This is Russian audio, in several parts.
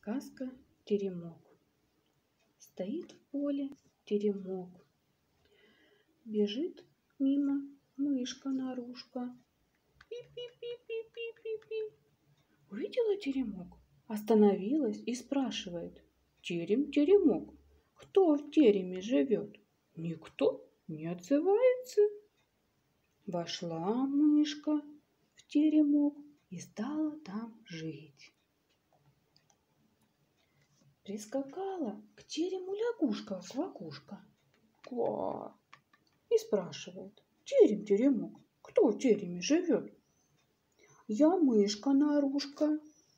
Сказка «Теремок». Стоит в поле теремок. Бежит мимо мышка-нарушка. Пи-пи-пи-пи-пи-пи-пи. Увидела теремок, остановилась и спрашивает: «Терем-теремок, кто в тереме живет?» Никто не отзывается. Вошла мышка в теремок и стала там жить. Прискакала к терему лягушка-квакушка. Ква! И спрашивает: «Терем-теремок, кто в тереме живет?» «Я мышка-нарушка».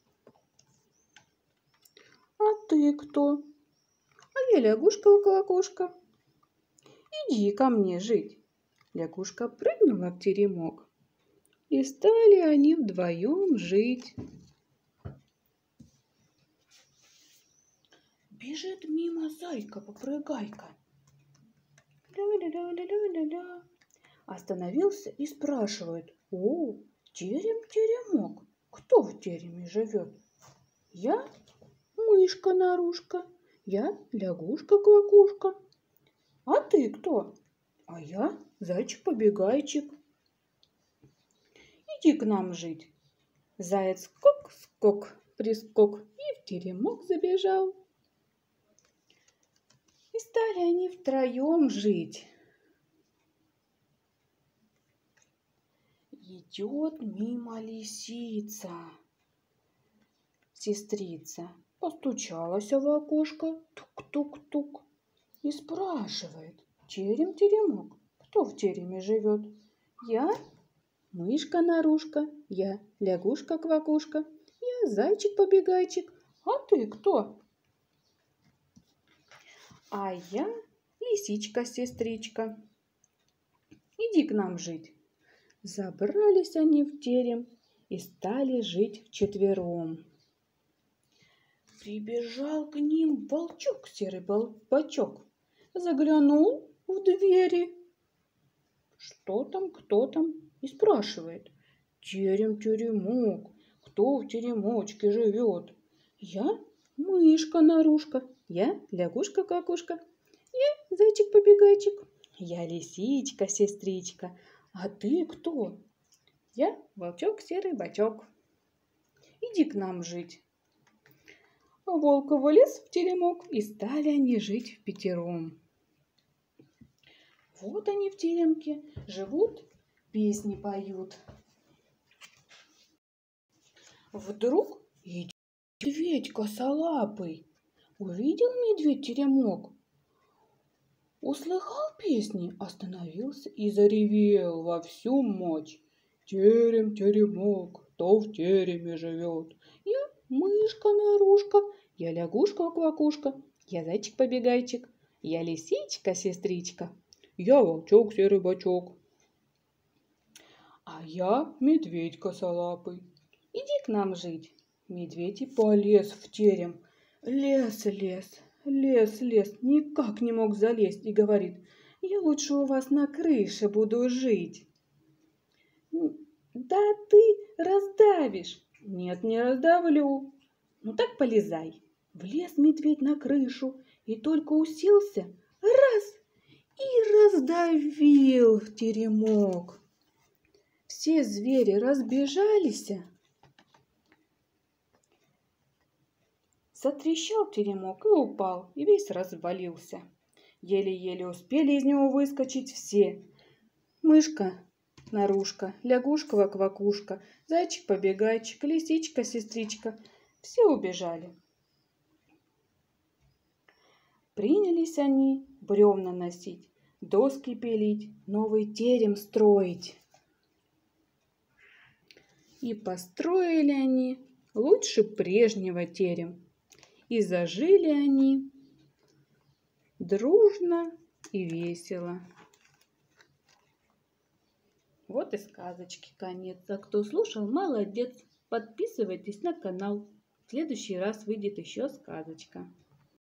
«А ты кто?» «А я лягушка-квакушка». «Иди ко мне жить». Лягушка прыгнула в теремок, и стали они вдвоем жить. Бежит мимо зайка-попрыгайка. Ля-ля-ля-ля-ля-ля-ля. Остановился и спрашивает: «О, терем-теремок, кто в тереме живет?» «Я мышка-нарушка». «Я лягушка-квакушка». «А ты кто?» «А я зайчик-побегайчик». «Иди к нам жить». Заяц скок-скок, прискок и в теремок забежал. И стали они втроем жить. Идет мимо лисица. Сестрица постучалась в окошко, тук-тук-тук, и спрашивает: «Терем-теремок, кто в тереме живет?» «Я мышка-нарушка». «Я лягушка-квакушка». «Я зайчик-побегайчик». «А ты кто?» «А я лисичка-сестричка. Иди к нам жить». Забрались они в терем и стали жить вчетвером. Прибежал к ним волчок, серый бочок, заглянул в двери. Что там, кто там? И спрашивает: «Терем-теремок, кто в теремочке живет?» «Я мышка-нарушка». «Я лягушка-квакушка». «Я зайчик-побегайчик». «Я лисичка-сестричка». «А ты кто?» «Я волчок, серый бочок. Иди к нам жить». Волк вылез в теремок, и стали они жить впятером. Вот они в теремке живут, песни поют. Вдруг идет медведь косолапый. Увидел медведь теремок, услыхал песни, остановился и заревел во всю мощь: «Терем-теремок, кто в тереме живет?» «Я мышка-нарушка». «Я лягушка-квакушка». «Я зайчик-побегайчик». «Я лисичка-сестричка». «Я волчок, серый бочок». «А я медведь косолапый. Иди к нам жить». Медведь и полез в терем. Лес, никак не мог залезть, и говорит: «Я лучше у вас на крыше буду жить». «Да ты раздавишь». «Нет, не раздавлю». «Ну так полезай». Влез медведь на крышу и только уселся, раз, и раздавил теремок. Все звери разбежались. Затрещал теремок и упал, и весь развалился. Еле-еле успели из него выскочить все. Мышка-нарушка, лягушка-квакушка, зайчик-побегайчик, лисичка-сестричка. Все убежали. Принялись они бревна носить, доски пилить, новый терем строить. И построили они лучше прежнего терем. И зажили они дружно и весело. Вот и сказочки конец. А кто слушал, молодец. Подписывайтесь на канал. В следующий раз выйдет еще сказочка.